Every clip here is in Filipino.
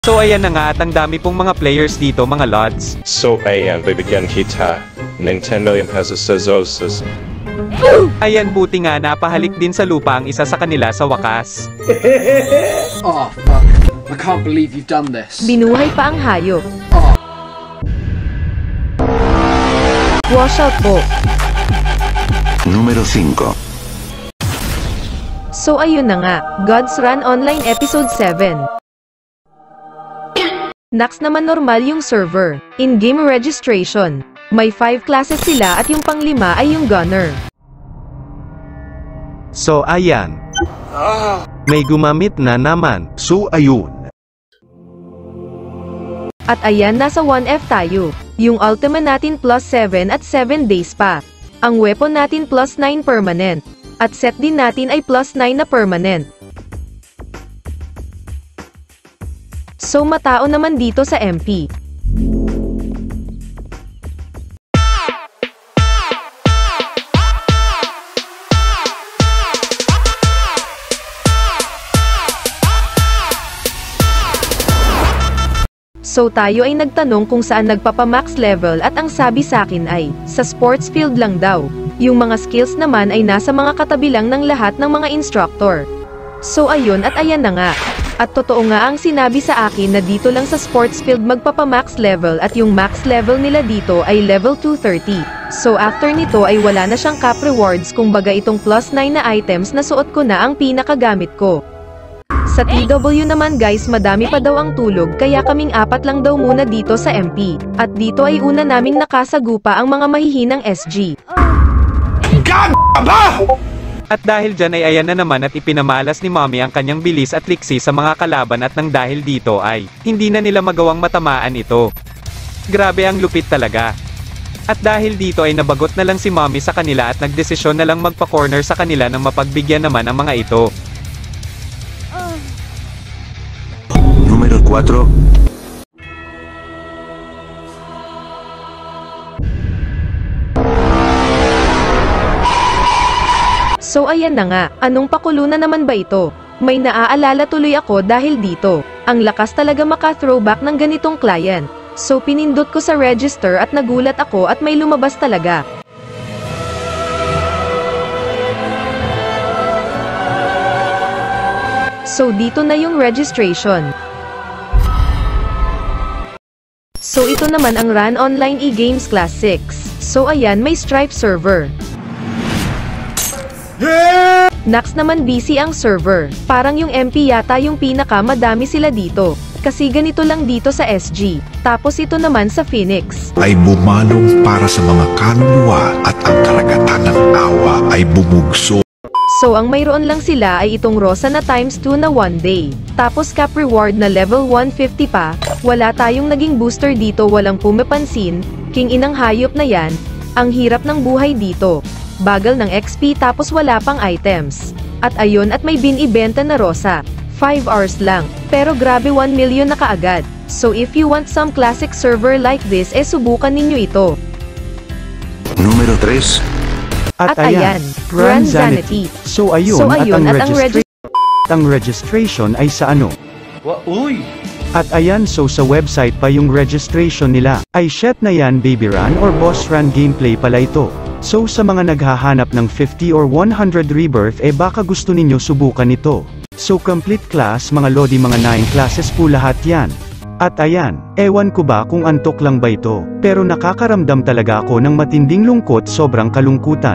So ayan na nga at ang dami pong mga players dito mga lods. So ayan, bibigyan kita ng 10 million pesos sa Zoses. Ayan buti nga napahalik din sa lupa ang isa sa kanila sa wakas. Oh fuck, I can't believe you've done this. Binuhay pa ang hayop. Oh. Washout po. Número 5. So ayun na nga, God's Run Online Episode 7. Next naman normal yung server. In-game registration. May 5 classes sila at yung pang-5 ay yung gunner. So ayan. May gumamit na naman. So ayun. At ayan nasa 1F tayo. Yung ultima natin plus 7 at 7 days pa. Ang weapon natin plus 9 permanent. At set din natin ay plus 9 na permanent. So matao naman dito sa MP. So tayo ay nagtanong kung saan nagpapamax level at ang sabi sa akin ay, sa sports field lang daw. Yung mga skills naman ay nasa mga katabi lang ng lahat ng mga instructor. So ayun at ayan na nga. At totoo nga ang sinabi sa akin na dito lang sa sports field magpapamax level at yung max level nila dito ay level 230. So after nito ay wala na siyang cap rewards kung baga itong plus 9 na items na suot ko na ang pinakagamit ko. Sa TW naman guys madami pa daw ang tulog kaya kaming 4 lang daw muna dito sa MP. At dito ay una naming nakasagupa ang mga mahihinang SG. God! Aba! At dahil dyan ay ayan na naman at ipinamalas ni Mommy ang kanyang bilis at liksi sa mga kalaban at nang dahil dito ay, hindi na nila magawang matamaan ito. Grabe ang lupit talaga. At dahil dito ay nabagot na lang si Mommy sa kanila at nagdesisyon na lang magpa-corner sa kanila nang mapagbigyan naman ang mga ito. Número 4. So ayan na nga, anong pakulo na naman ba ito? May naaalala tuloy ako dahil dito. Ang lakas talaga maka-throwback ng ganitong client. So pinindot ko sa register at nagulat ako at may lumabas talaga. So dito na yung registration. So ito naman ang Run Online eGames Class 6. So ayan may Stripe server. Next naman busy ang server. Parang yung MP yata yung pinaka madami sila dito. Kasi ganito lang dito sa SG. Tapos ito naman sa Phoenix. Ay bumalong para sa mga kaluluwa at ang karagatan ng awa ay bumugso. So ang mayroon lang sila ay itong Rosa na times 2 na 1 day. Tapos cap reward na level 150 pa. Wala tayong naging booster dito, walang pumapansin. King inang hayop na yan. Ang hirap ng buhay dito. Bagal ng XP tapos wala pang items. At ayun at may binibenta na Rosa. 5 hours lang. Pero grabe 1 million na kaagad. So if you want some classic server like this subukan ninyo ito. Número 3. At ayan, Grand Zanity. So ayun, at ang registration ay sa ano? Uy! At ayan so sa website pa yung registration nila. Ay shit na yan baby run or boss run gameplay pala ito. So sa mga naghahanap ng 50 or 100 rebirth baka gusto ninyo subukan ito. So complete class mga lodi mga 9 classes po lahat yan. At ayan, ewan ko ba kung antok lang ba ito, pero nakakaramdam talaga ako ng matinding lungkot sobrang kalungkutan.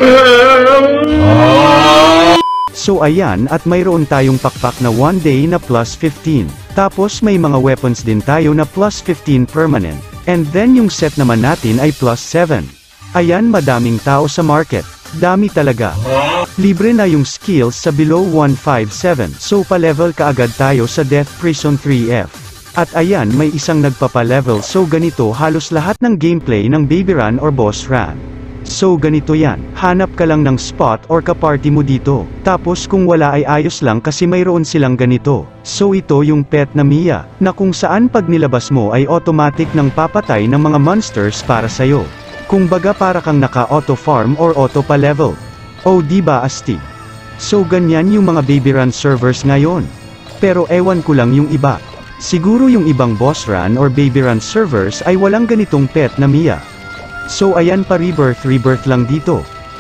So ayan at mayroon tayong pakpak na 1 day na plus 15. Tapos may mga weapons din tayo na plus 15 permanent. And then yung set naman natin ay plus 7. Ayan madaming tao sa market. Dami talaga. Libre na yung skills sa below 157. So pa-level kaagad tayo sa Death Prison 3F. At ayan may isang nagpapa-level so ganito halos lahat ng gameplay ng baby run or boss run. So ganito yan, hanap ka lang ng spot or kaparty mo dito. Tapos kung wala ay ayos lang kasi mayroon silang ganito. So ito yung pet na Mia, na kung saan pag nilabas mo ay automatic nang papatay ng mga monsters para sayo. Kung baga para kang naka-auto farm or auto pa level. O diba astig? So ganyan yung mga baby run servers ngayon. Pero ewan ko lang yung iba. Siguro yung ibang boss run or baby run servers ay walang ganitong pet na Mia. So ayan pa rebirth lang dito.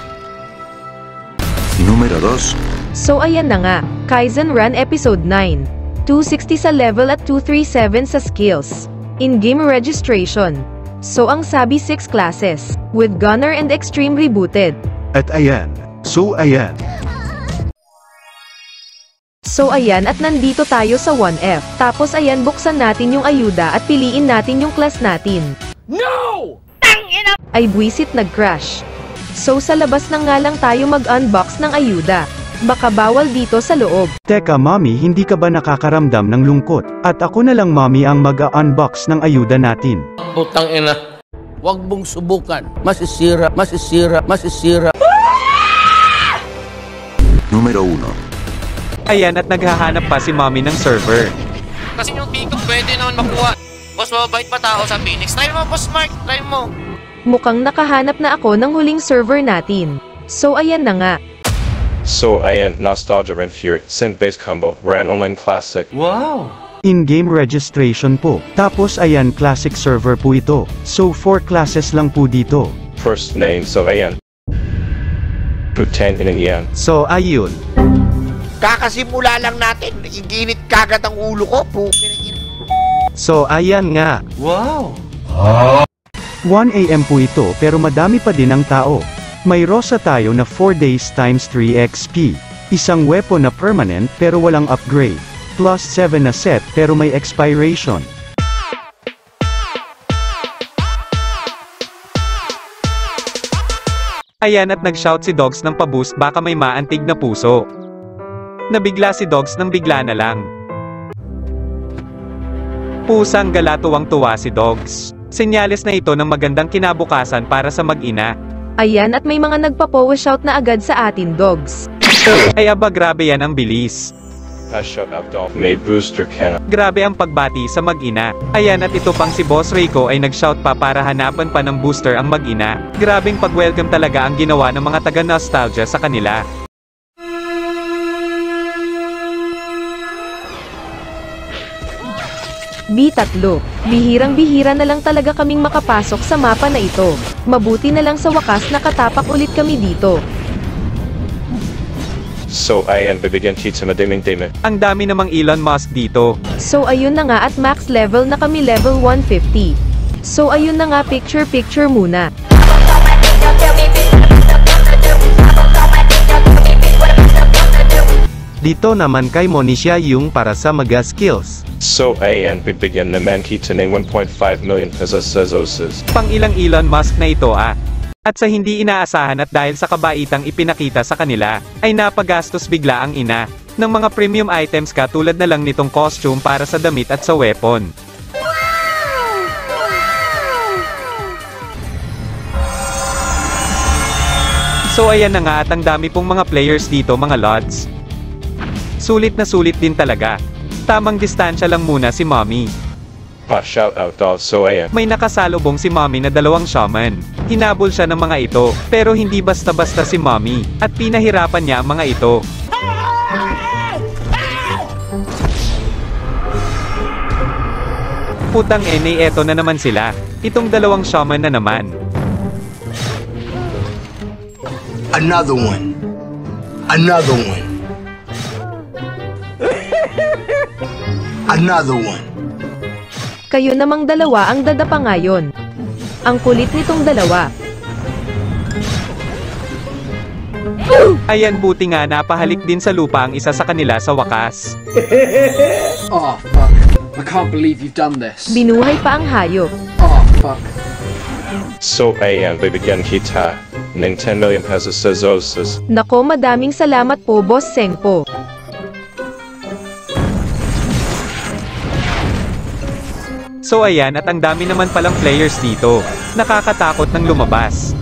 Número 2. So ayan na nga, Kaizen Run Episode 9. 260 sa level at 237 sa skills. In-game registration. So ang sabi 6 classes, with Gunner and Extreme rebooted. At ayan. So ayan. So ayan at nandito tayo sa 1F. Tapos ayan buksan natin yung ayuda at piliin natin yung class natin. No! Ay buwisit nag-crash. So sa labas na nga lang tayo mag-unbox ng ayuda. Baka bawal dito sa loob. Teka mommy, hindi ka ba nakakaramdam ng lungkot? At ako na lang mommy ang mag-unbox ng ayuda natin. Putang ina. Huwag mong subukan. Masisira. Número 1. Ayan at naghahanap pa si mommy ng server. Kasi yung pick-up pwede naman makuha. Boss, mababait pa tao sa Phoenix. Try mo, Boss Mark. Try mo. Mukhang nakahanap na ako ng huling server natin. So ayan na nga. So ayan, Nostalgia and Fury, synth-based combo, Ran Online Classic. In-game registration po. Tapos ayan classic server po ito. So 4 classes lang po dito. First name, so ayan. Putan in iyan. So ayun. Kakasimula lang natin. Iginit kagad ang ulo ko. So ayan nga. 1 AM po ito pero madami pa din ang tao. May Rosa tayo na 4 days times 3 XP. Isang weapon na permanent pero walang upgrade. Plus 7 na set pero may expiration. Ayan at nag-shout si Dogs ng paboost baka may maantig na puso. Nabigla si Dogs nang bigla na lang. Pusang gala tuwang-tuwa si Dogs. Senyales na ito ng magandang kinabukasan para sa mag-ina. Ayan at may mga nagpa-power shout na agad sa atin dogs. Ay aba grabe yan ang bilis. Shout out Dolph made booster cannon. Grabe ang pagbati sa mag-ina. Ayan at ito pang si Boss Rico ay nag-shout pa para hanapan pa ng booster ang mag-ina. Grabeng pag-welcome talaga ang ginawa ng mga taga-nostalgia sa kanila. B3. Bihirang-bihira na lang talaga kaming makapasok sa mapa na ito. Mabuti na lang sa wakas nakatapak ulit kami dito. So ayan, bibigyan kita madiming-dimi. Ang dami namang Elon Musk dito. So ayun na nga at max level na kami level 150. So ayun na nga picture muna. Dito naman kay Monisha yung para sa maga skills. So ayan, bibigyan naman kita ng 1.5 million pesos sa Zoses. Pang ilang Elon Musk na ito ah. At sa hindi inaasahan at dahil sa kabaitang ipinakita sa kanila, ay napagastos bigla ang ina ng mga premium items katulad na lang nitong costume para sa damit at sa weapon. So ayan na nga at ang dami pong mga players dito mga lods. Sulit na sulit din talaga. Tamang distansya lang muna si mommy. Shout out Dolph, so ayan. May nakasalubong si mommy na 2 shaman. Hinabol siya ng mga ito, pero hindi basta-basta si mommy, at pinahirapan niya ang mga ito. Putang ene, eto na naman sila. Itong 2 shaman na naman. Another one. Another one. Another one. Kayo namang 2 ang dadapa ngayon. Ang kulit nitong 2. Ayan buti nga napahalik din sa lupa ang isa sa kanila sa wakas. Oh, fuck. I can't believe you've done this. Binuhay pa ang hayop. Oh, fuck. So ayan, bibigyan kita ng 10 million pesos sa Zoses. Nako madaming salamat po Boss Sengpo. So ayan at ang dami naman palang players dito. Nakakatakot ng lumabas.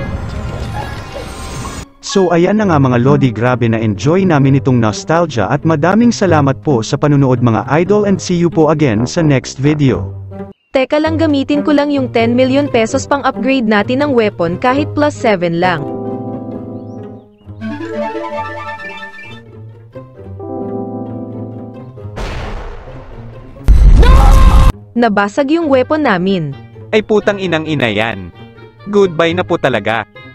So ayan na nga mga Lodi, grabe na enjoy namin itong nostalgia at madaming salamat po sa panunood mga idol and see you po again sa next video. Teka lang gamitin ko lang yung 10 million pesos pang upgrade natin ng weapon kahit plus 7 lang. Nabasag yung weapon namin. Ay putang inang ina yan. Goodbye na po talaga.